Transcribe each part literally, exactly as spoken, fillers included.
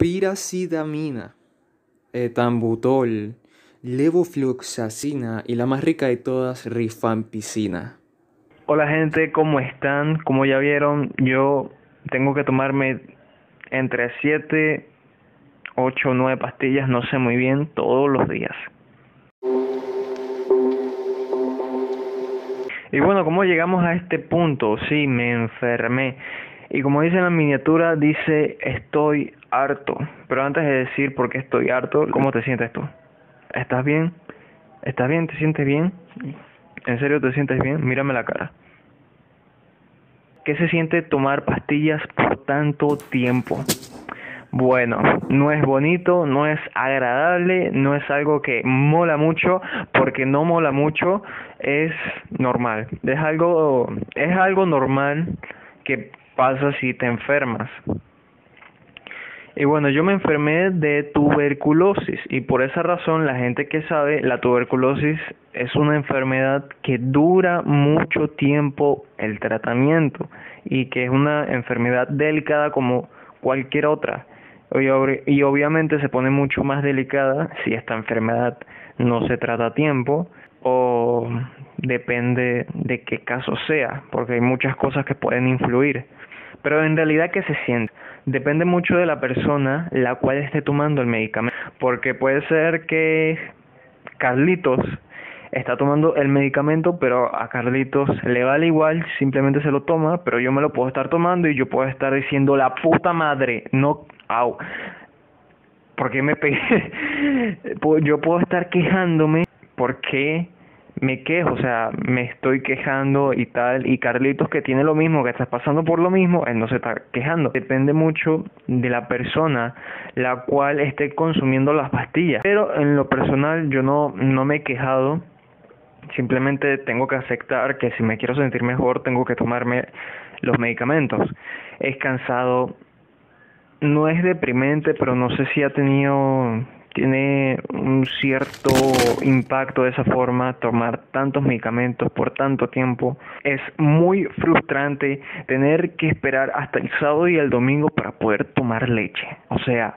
Piracidamina, etambutol, levofloxacina y la más rica de todas, rifampicina. Hola gente, ¿cómo están? Como ya vieron, yo tengo que tomarme entre siete, ocho o nueve pastillas, no sé muy bien, todos los días. Y bueno, ¿cómo llegamos a este punto? Sí, me enfermé. Y como dice en la miniatura, dice estoy harto. Pero antes de decir por qué estoy harto, ¿cómo te sientes tú? ¿Estás bien? ¿Estás bien? ¿Te sientes bien? ¿En serio te sientes bien? Mírame la cara. ¿Qué se siente tomar pastillas por tanto tiempo? Bueno, no es bonito, no es agradable, no es algo que mola mucho, porque no mola mucho, es normal. Es algo, es algo normal que pasa si te enfermas. Y bueno, yo me enfermé de tuberculosis y por esa razón la gente que sabe, la tuberculosis es una enfermedad que dura mucho tiempo el tratamiento y que es una enfermedad delicada como cualquier otra. Y, ob- y obviamente se pone mucho más delicada si esta enfermedad no se trata a tiempo o depende de qué caso sea, porque hay muchas cosas que pueden influir. Pero en realidad, ¿qué se siente? Depende mucho de la persona la cual esté tomando el medicamento, porque puede ser que Carlitos está tomando el medicamento, pero a Carlitos le vale igual, simplemente se lo toma, pero yo me lo puedo estar tomando y yo puedo estar diciendo la puta madre, no, au, ¿por qué me pegué? Pu- yo puedo estar quejándome porque me quejo, o sea, me estoy quejando y tal, y Carlitos que tiene lo mismo, que está pasando por lo mismo, él no se está quejando. Depende mucho de la persona la cual esté consumiendo las pastillas. Pero en lo personal yo no, no me he quejado, simplemente tengo que aceptar que si me quiero sentir mejor tengo que tomarme los medicamentos. Es cansado, no es deprimente, pero no sé si ha tenido, tiene un cierto impacto de esa forma, tomar tantos medicamentos por tanto tiempo. Es muy frustrante tener que esperar hasta el sábado y el domingo para poder tomar leche. O sea,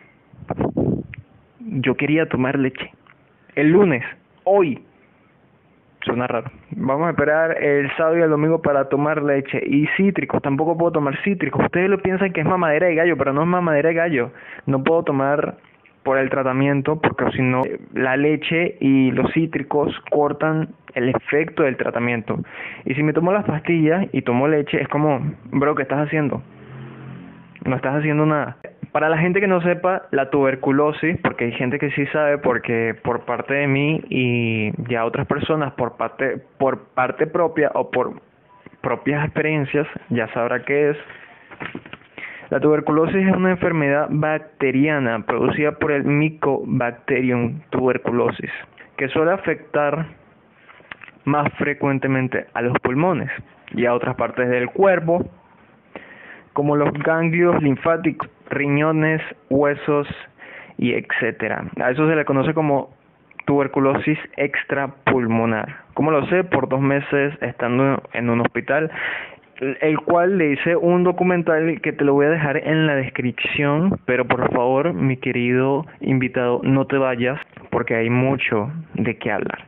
yo quería tomar leche el lunes, hoy. Suena raro. Vamos a esperar el sábado y el domingo para tomar leche. Y cítricos, tampoco puedo tomar cítricos. Ustedes lo piensan que es mamadera de gallo, pero no es mamadera de gallo. No puedo tomar por el tratamiento, porque si no, la leche y los cítricos cortan el efecto del tratamiento. Y si me tomo las pastillas y tomo leche, es como, bro, ¿qué estás haciendo? No estás haciendo nada. Para la gente que no sepa, la tuberculosis, porque hay gente que sí sabe, porque por parte de mí y ya otras personas por parte por parte propia o por propias experiencias ya sabrá qué es. La tuberculosis es una enfermedad bacteriana producida por el Mycobacterium tuberculosis, que suele afectar más frecuentemente a los pulmones y a otras partes del cuerpo, como los ganglios linfáticos, riñones, huesos y etcétera. A eso se le conoce como tuberculosis extrapulmonar. ¿Cómo lo sé? Por dos meses estando en un hospital, el cual le hice un documental que te lo voy a dejar en la descripción, pero por favor, mi querido invitado, no te vayas porque hay mucho de qué hablar.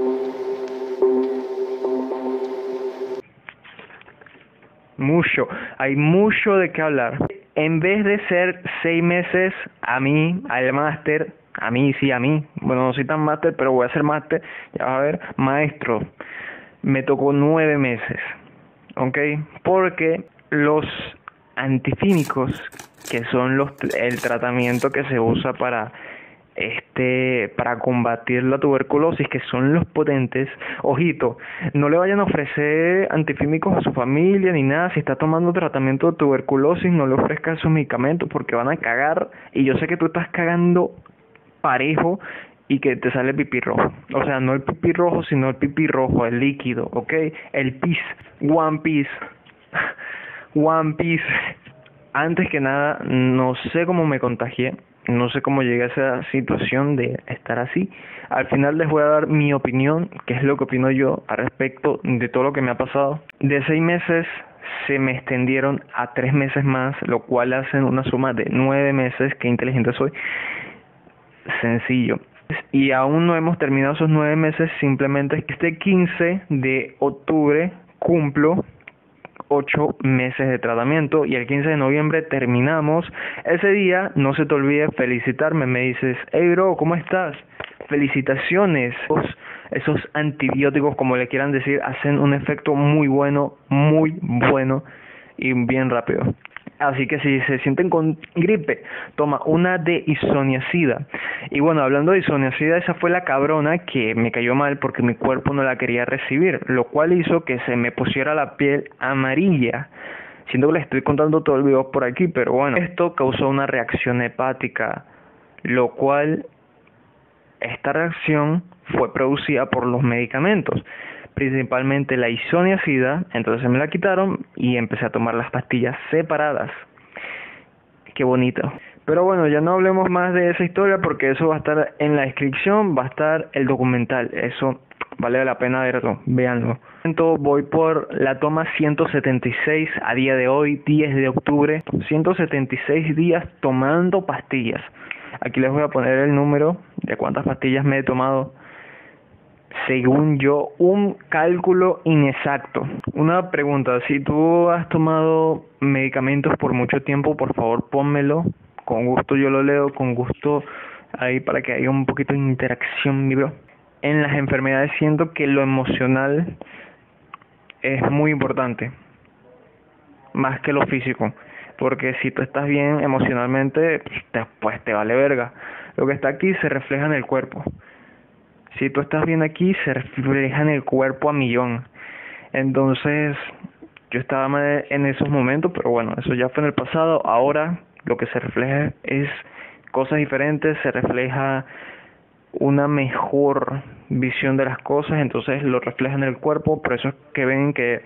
Mucho, hay mucho de qué hablar. En vez de ser seis meses, a mí, al máster, a mí, sí, a mí, bueno, no soy tan máster, pero voy a ser máster, ya va a ver, maestro, me tocó nueve meses, ¿ok? Porque los antifínicos, que son los el tratamiento que se usa para este para combatir la tuberculosis, que son los potentes, ojito, no le vayan a ofrecer antifímicos a su familia ni nada. Si está tomando tratamiento de tuberculosis, no le ofrezcan sus medicamentos porque van a cagar, y yo sé que tú estás cagando parejo y que te sale pipí rojo. O sea, no el pipí rojo, sino el pipí rojo, el líquido, ¿ok? El pis, One Piece, One Piece. Antes que nada, no sé cómo me contagié, no sé cómo llegué a esa situación de estar así. Al final les voy a dar mi opinión, que es lo que opino yo al respecto de todo lo que me ha pasado. De seis meses se me extendieron a tres meses más, lo cual hacen una suma de nueve meses. Qué inteligente soy. Sencillo. Y aún no hemos terminado esos nueve meses, simplemente este quince de octubre cumplo ocho meses de tratamiento y el quince de noviembre terminamos. Ese día no se te olvide felicitarme, me dices, hey bro, ¿cómo estás? Felicitaciones. Esos, esos antibióticos, como le quieran decir, hacen un efecto muy bueno, muy bueno y bien rápido. Así que si se sienten con gripe, toma una de isoniazida. Y bueno, hablando de isoniazida, esa fue la cabrona que me cayó mal porque mi cuerpo no la quería recibir, lo cual hizo que se me pusiera la piel amarilla. Siento que les estoy contando todo el video por aquí, pero bueno, esto causó una reacción hepática, lo cual esta reacción fue producida por los medicamentos, principalmente la isoniazida. Entonces me la quitaron y empecé a tomar las pastillas separadas. Qué bonito. Pero bueno, ya no hablemos más de esa historia porque eso va a estar en la descripción, va a estar el documental. Eso vale la pena verlo, véanlo. Voy por la toma ciento setenta y seis a día de hoy, diez de octubre. ciento setenta y seis días tomando pastillas. Aquí les voy a poner el número de cuántas pastillas me he tomado. Según yo, un cálculo inexacto. Una pregunta, si tú has tomado medicamentos por mucho tiempo, por favor pónmelo. Con gusto yo lo leo, con gusto ahí para que haya un poquito de interacción, mi bro. En las enfermedades siento que lo emocional es muy importante, más que lo físico. Porque si tú estás bien emocionalmente, pues te vale verga. Lo que está aquí se refleja en el cuerpo. Si tú estás bien aquí, se refleja en el cuerpo a millón. Entonces, yo estaba mal en esos momentos, pero bueno, eso ya fue en el pasado. Ahora, lo que se refleja es cosas diferentes, se refleja una mejor visión de las cosas, entonces lo refleja en el cuerpo. Por eso es que ven que...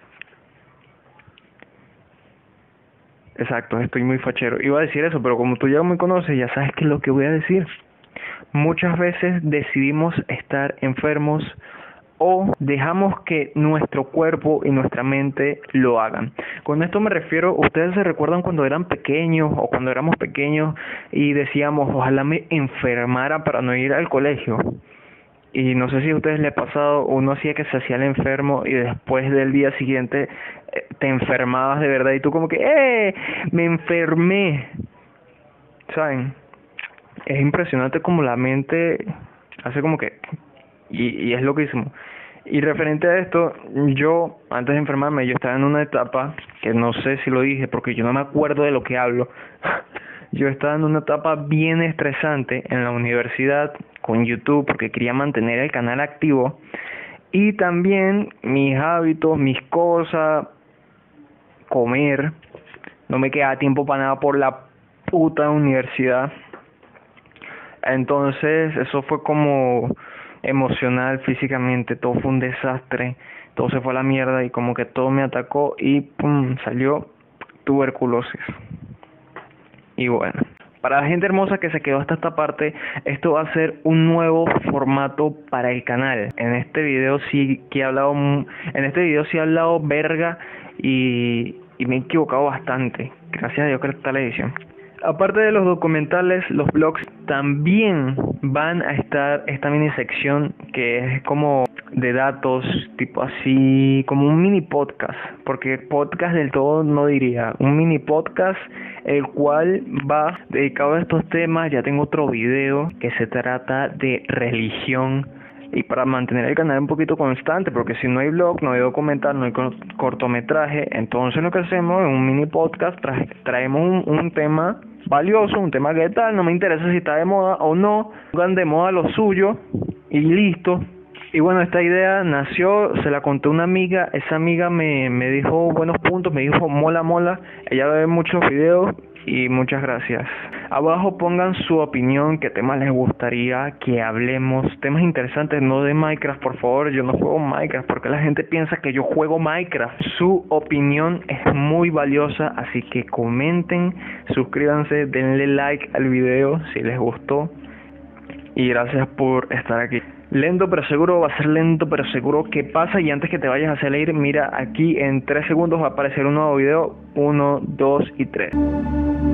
Exacto, estoy muy fachero. Iba a decir eso, pero como tú ya me conoces, ya sabes qué es lo que voy a decir. Muchas veces decidimos estar enfermos o dejamos que nuestro cuerpo y nuestra mente lo hagan. Con esto me refiero, ustedes se recuerdan cuando eran pequeños o cuando éramos pequeños y decíamos, ojalá me enfermara para no ir al colegio. Y no sé si a ustedes les ha pasado, uno hacía que se hacía el enfermo y después del día siguiente eh, te enfermabas de verdad y tú como que, ¡eh! Me enfermé. ¿Saben? Es impresionante como la mente hace como que... Y, y es loquísimo. Y referente a esto, yo, antes de enfermarme, yo estaba en una etapa, que no sé si lo dije, porque yo no me acuerdo de lo que hablo. Yo estaba en una etapa bien estresante en la universidad, con YouTube, porque quería mantener el canal activo. Y también mis hábitos, mis cosas, comer. No me quedaba tiempo para nada por la puta universidad. Entonces eso fue como emocional, físicamente, todo fue un desastre, todo se fue a la mierda y como que todo me atacó y pum, salió tuberculosis. Y bueno, para la gente hermosa que se quedó hasta esta parte, esto va a ser un nuevo formato para el canal. En este video sí que he hablado, en este video sí he hablado verga y, y me he equivocado bastante. Gracias a Dios que está la edición. Aparte de los documentales, los vlogs también van a estar esta mini sección que es como de datos, tipo así, como un mini podcast, porque podcast del todo no diría, un mini podcast el cual va dedicado a estos temas. Ya tengo otro video que se trata de religión. Y para mantener el canal un poquito constante, porque si no hay vlog, no hay documental, no hay cortometraje, entonces lo que hacemos es un mini podcast, tra traemos un, un tema valioso, un tema que tal, no me interesa si está de moda o no, pongan de moda lo suyo y listo. Y bueno, esta idea nació, se la conté a una amiga, esa amiga me, me dijo buenos puntos, me dijo mola mola, ella ve muchos videos y muchas gracias. Abajo pongan su opinión, qué temas les gustaría que hablemos, temas interesantes, no de Minecraft, por favor. Yo no juego Minecraft, porque la gente piensa que yo juego Minecraft. Su opinión es muy valiosa, así que comenten, suscríbanse, denle like al video si les gustó y gracias por estar aquí. Lento pero seguro, va a ser lento pero seguro. ¿Qué pasa? Y antes que te vayas a salir, mira aquí en tres segundos va a aparecer un nuevo video. Uno, dos y tres.